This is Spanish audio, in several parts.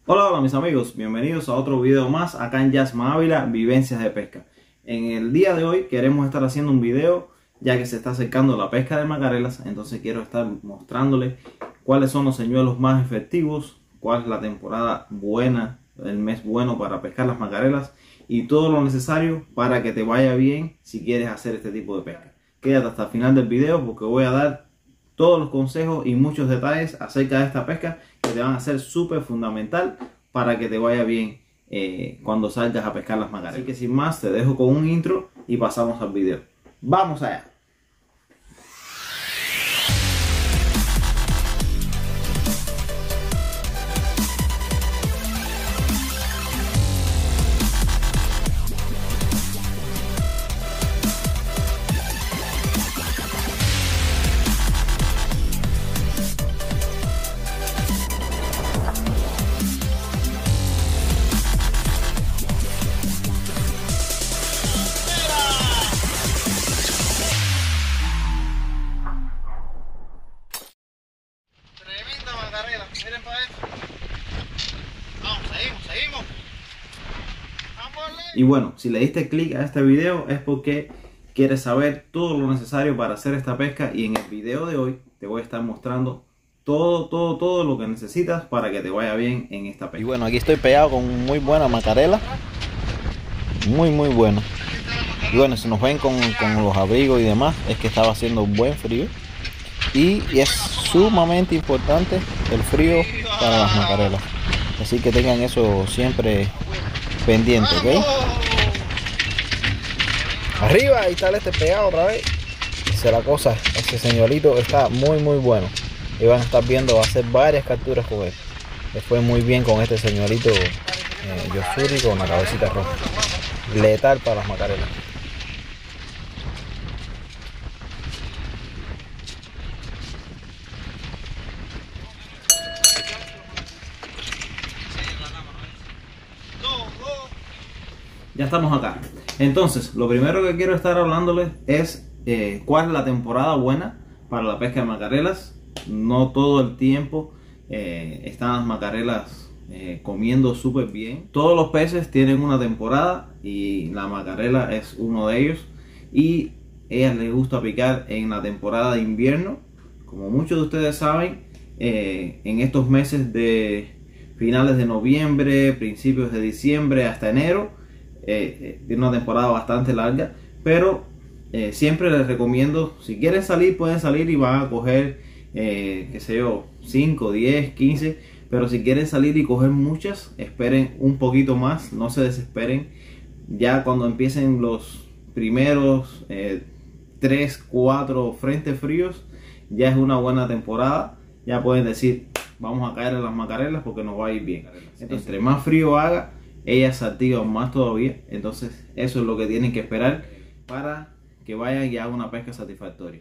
Hola, hola mis amigos, bienvenidos a otro video más acá en Yasma Ávila, Vivencias de Pesca. En el día de hoy queremos estar haciendo un video ya que se está acercando la pesca de macarelas, entonces quiero estar mostrándole cuáles son los señuelos más efectivos, cuál es la temporada buena, el mes bueno para pescar las macarelas y todo lo necesario para que te vaya bien si quieres hacer este tipo de pesca. Quédate hasta el final del video porque voy a dar todos los consejos y muchos detalles acerca de esta pesca que te van a ser súper fundamental para que te vaya bien cuando salgas a pescar las macarelas. Así que sin más, te dejo con un intro y pasamos al video. ¡Vamos allá! Miren para esto. Vamos, seguimos. Y bueno, si le diste clic a este video es porque quieres saber todo lo necesario para hacer esta pesca, y en el video de hoy te voy a estar mostrando todo lo que necesitas para que te vaya bien en esta pesca. Y bueno, aquí estoy pegado con muy buena macarela, muy buena. Y bueno, si nos ven con los abrigos y demás, es que estaba haciendo buen frío. Y es sumamente importante el frío para las macarelas, así que tengan eso siempre pendiente, ¿ok? Arriba, ahí está este pegado otra vez. Dice la cosa, ese señuelito está muy bueno. Y van a estar viendo, va a hacer varias capturas con él. Le fue muy bien con este señuelito Yo-Zuri con la cabecita roja. Letal para las macarelas. Ya estamos acá. Entonces, lo primero que quiero estar hablándoles es cuál es la temporada buena para la pesca de macarelas. No todo el tiempo están las macarelas comiendo súper bien. Todos los peces tienen una temporada y la macarela es uno de ellos. Y a ellas les gusta picar en la temporada de invierno. Como muchos de ustedes saben, en estos meses de finales de noviembre, principios de diciembre hasta enero, tiene una temporada bastante larga, pero siempre les recomiendo, si quieren salir, pueden salir y van a coger, qué sé yo, 5, 10, 15, pero si quieren salir y coger muchas, esperen un poquito más, no se desesperen. Ya cuando empiecen los primeros 3, 4 frentes fríos, ya es una buena temporada, ya pueden decir, vamos a caer en las macarelas porque nos va a ir bien. Entonces, entre más frío haga, ellas se activan más todavía. Entonces eso es lo que tienen que esperar para que vayan y hagan una pesca satisfactoria.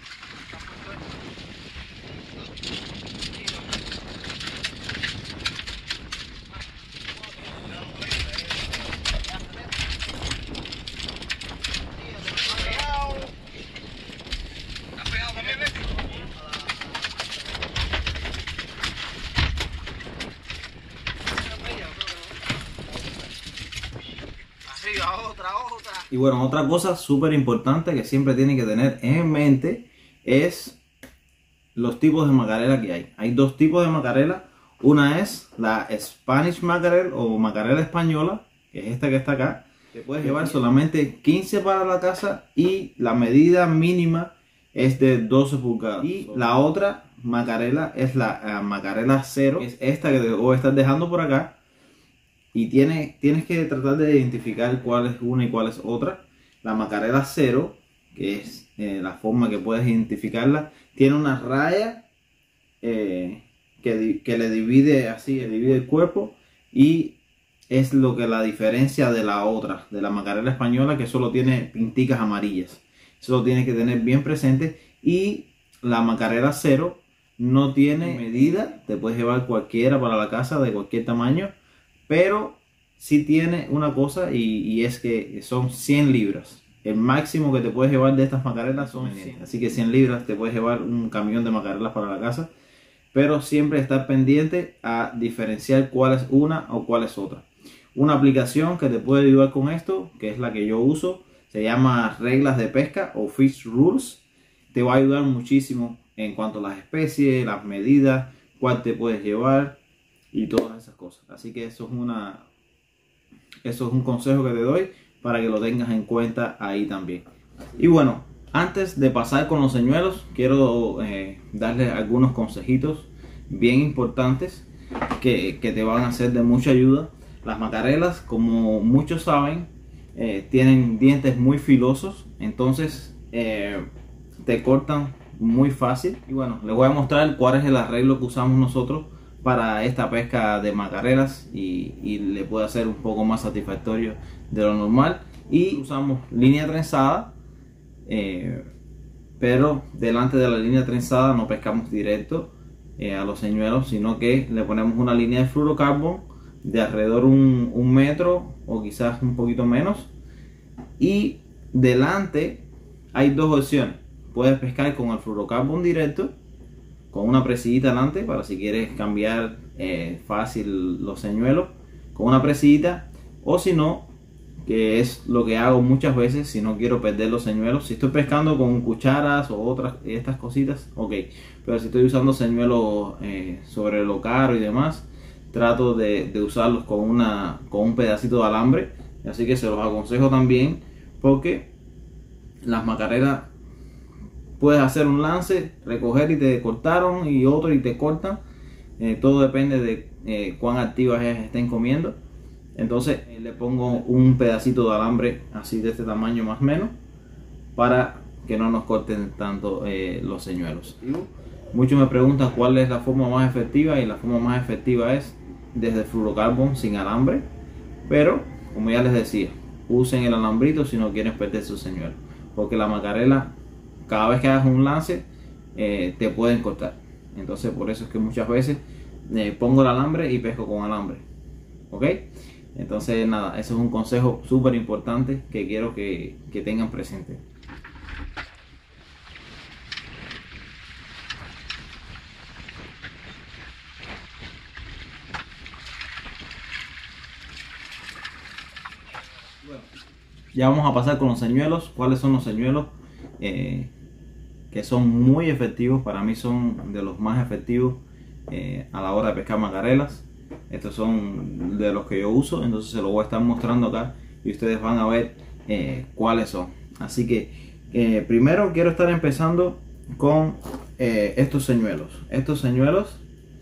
Y bueno, otra cosa súper importante que siempre tienen que tener en mente es los tipos de macarela que hay. Hay dos tipos de macarela. Una es la Spanish mackerel o macarela española, que es esta que está acá. Te puedes llevar solamente 15 para la casa y la medida mínima es de 12 pulgadas. Y la otra macarela es la macarela cero, que es esta que te voy a estar dejando por acá. Y tienes que tratar de identificar cuál es una y cuál es otra. La macarela cero, que es la forma que puedes identificarla, tiene una raya que le divide así, le divide el cuerpo, y es lo que la diferencia de la otra, de la macarela española, que solo tiene pinticas amarillas. Eso lo tienes que tener bien presente. Y la macarela cero no tiene medida, te puedes llevar cualquiera para la casa de cualquier tamaño, pero sí tiene una cosa, y es que son 100 libras. El máximo que te puedes llevar de estas macarelas son 100. Así que 100 libras te puedes llevar un camión de macarelas para la casa. pero siempre estar pendiente a diferenciar cuál es una o cuál es otra. Una aplicación que te puede ayudar con esto, que es la que yo uso, se llama Reglas de Pesca o Fish Rules. Te va a ayudar muchísimo en cuanto a las especies, las medidas, cuál te puedes llevar y todas esas cosas. Así que eso es un consejo que te doy para que lo tengas en cuenta ahí también. Y bueno, antes de pasar con los señuelos, quiero darles algunos consejitos bien importantes que te van a ser de mucha ayuda. Las macarelas, como muchos saben, tienen dientes muy filosos, entonces te cortan muy fácil. Y bueno, les voy a mostrar cuál es el arreglo que usamos nosotros para esta pesca de macarelas y le puede hacer un poco más satisfactorio de lo normal. Y usamos línea trenzada, pero delante de la línea trenzada no pescamos directo a los señuelos, sino que le ponemos una línea de fluorocarbon de alrededor un metro o quizás un poquito menos. Y delante hay dos opciones: puedes pescar con el fluorocarbon directo, con una presillita delante para si quieres cambiar fácil los señuelos con una presillita, o si no, que es lo que hago muchas veces si no quiero perder los señuelos. Si estoy pescando con cucharas o otras estas cositas, ok, pero si estoy usando señuelos sobre lo caro y demás, trato de usarlos con un pedacito de alambre. Así que se los aconsejo también, porque las macarelas puedes hacer un lance, recoger y te cortaron, y otro y te cortan. Todo depende de cuán activas estén comiendo. Entonces le pongo un pedacito de alambre así de este tamaño más o menos, para que no nos corten tanto los señuelos. Muchos me preguntan cuál es la forma más efectiva, y la forma más efectiva es desde el fluorocarbon sin alambre, pero como ya les decía, usen el alambrito si no quieren perder su señuelo, porque la macarela, cada vez que hagas un lance, te pueden cortar. Entonces por eso es que muchas veces pongo el alambre y pesco con alambre. Ok, entonces nada, eso es un consejo súper importante que quiero que tengan presente. Bueno, ya vamos a pasar con los señuelos. ¿Cuáles son los señuelos que son muy efectivos? Para mí son de los más efectivos a la hora de pescar macarelas. Estos son de los que yo uso, entonces se los voy a estar mostrando acá y ustedes van a ver cuáles son. Así que primero quiero estar empezando con estos señuelos. Estos señuelos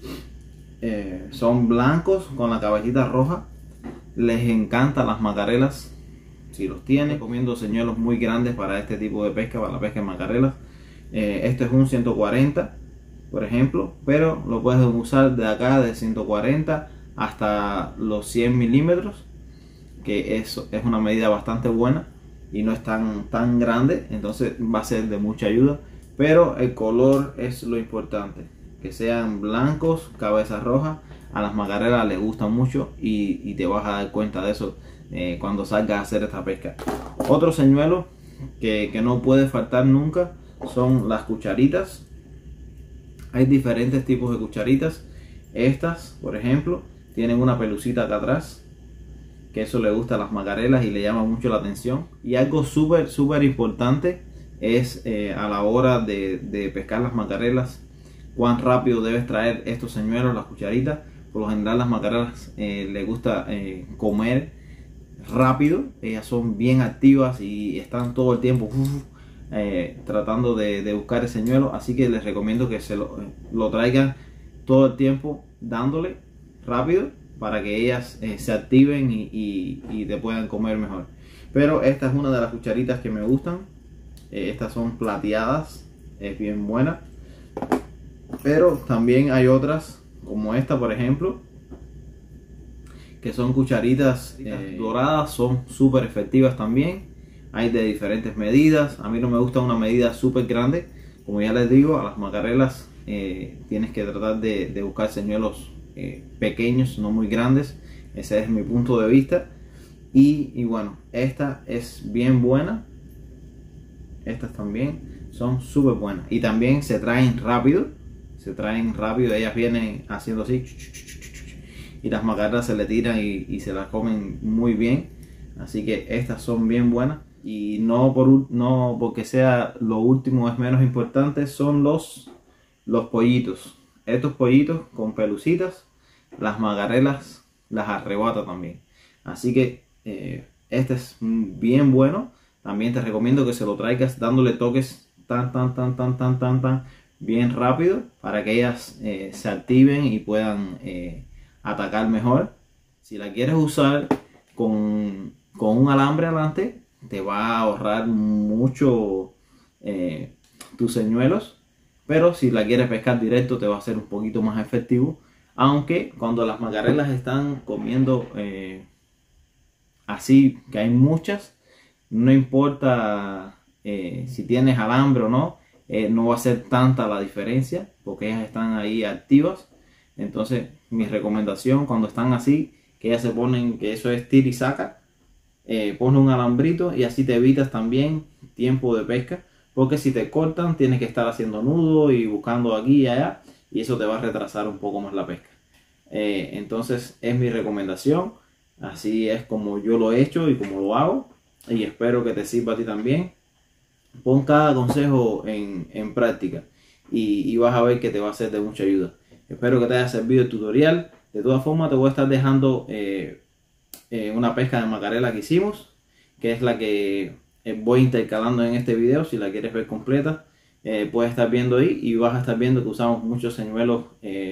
son blancos con la cabecita roja. Les encantan las macarelas. Si los tiene, recomiendo señuelos muy grandes para este tipo de pesca, para la pesca de macarelas. Esto es un 140, por ejemplo, pero lo puedes usar de acá de 140 hasta los 100 milímetros, que eso es una medida bastante buena y no es tan grande, entonces va a ser de mucha ayuda. Pero el color es lo importante, que sean blancos, cabeza roja. A las macarelas les gustan mucho y te vas a dar cuenta de eso cuando salgas a hacer esta pesca. Otro señuelo que no puede faltar nunca son las cucharitas. Hay diferentes tipos de cucharitas. Estas, por ejemplo, tienen una pelucita acá atrás, que eso le gusta a las macarelas y le llama mucho la atención. Y algo súper importante es a la hora de pescar las macarelas, cuán rápido debes traer estos señuelos, las cucharitas. Por lo general las macarelas les gusta comer rápido. Ellas son bien activas y están todo el tiempo tratando de buscar el señuelo, así que les recomiendo que se lo traigan todo el tiempo dándole rápido, para que ellas se activen y te puedan comer mejor. Pero esta es una de las cucharitas que me gustan. Estas son plateadas, es bien buena. Pero también hay otras como esta, por ejemplo, que son cucharitas doradas, son súper efectivas también. Hay de diferentes medidas. A mí no me gusta una medida súper grande. Como ya les digo, a las macarelas tienes que tratar de buscar señuelos pequeños, no muy grandes. Ese es mi punto de vista. Y bueno, esta es bien buena. Estas también son súper buenas. Y también se traen rápido. se traen rápido, ellas vienen haciendo así y las macarelas se le tiran y se las comen muy bien. Así que estas son bien buenas. Y no porque sea lo último es menos importante, son los pollitos. Estos pollitos con pelucitas, las macarelas las arrebata también. Así que este es bien bueno. También te recomiendo que se lo traigas dándole toques tan bien rápido para que ellas se activen y puedan atacar mejor. Si la quieres usar con un alambre adelante, te va a ahorrar mucho tus señuelos, pero si la quieres pescar directo te va a ser un poquito más efectivo. Aunque cuando las macarelas están comiendo así, que hay muchas, no importa si tienes alambre o no, no va a ser tanta la diferencia porque ellas están ahí activas. Entonces mi recomendación cuando están así, que ellas se ponen, que eso es tira y saca, ponle un alambrito y así te evitas también tiempo de pesca, porque si te cortan tienes que estar haciendo nudo y buscando aquí y allá y eso te va a retrasar un poco más la pesca. Entonces es mi recomendación, así es como yo lo he hecho y como lo hago, y espero que te sirva a ti también. Pon cada consejo en práctica y vas a ver que te va a ser de mucha ayuda. Espero que te haya servido el tutorial. De todas formas te voy a estar dejando una pesca de macarela que hicimos, que es la que voy intercalando en este video. Si la quieres ver completa, puedes estar viendo ahí y vas a estar viendo que usamos muchos señuelos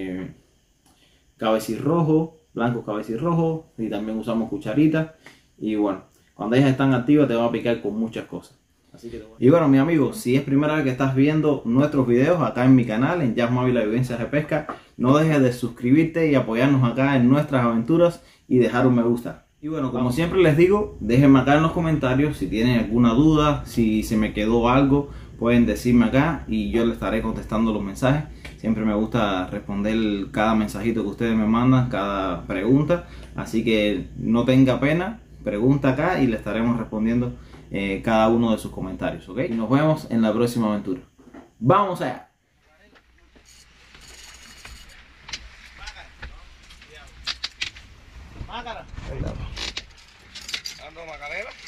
cabecirrojo, blancos cabecirrojo, y también usamos cucharitas. Y bueno, cuando ellas están activas te van a picar con muchas cosas. Y bueno, mi amigo, si es primera vez que estás viendo nuestros videos acá en mi canal, en Jazz Móvil Vivencias de Pesca, no dejes de suscribirte y apoyarnos acá en nuestras aventuras y dejar un me gusta. Y bueno, como siempre les digo, déjenme acá en los comentarios si tienen alguna duda, si se me quedó algo, pueden decirme acá y yo les estaré contestando los mensajes. Siempre me gusta responder cada mensajito que ustedes me mandan, cada pregunta, así que no tenga pena, pregunta acá y le estaremos respondiendo cada uno de sus comentarios, ¿ok? Y nos vemos en la próxima aventura. ¡Vamos allá! Dando macarela.